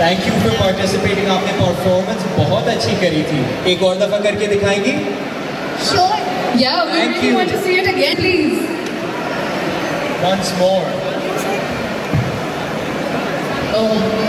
Thank you for participating. आपने performance बहुत अच्छी करी थी। एक और दफा करके दिखाएंगी? Sure. Yeah, we really want to see it again, please. Once more. Oh.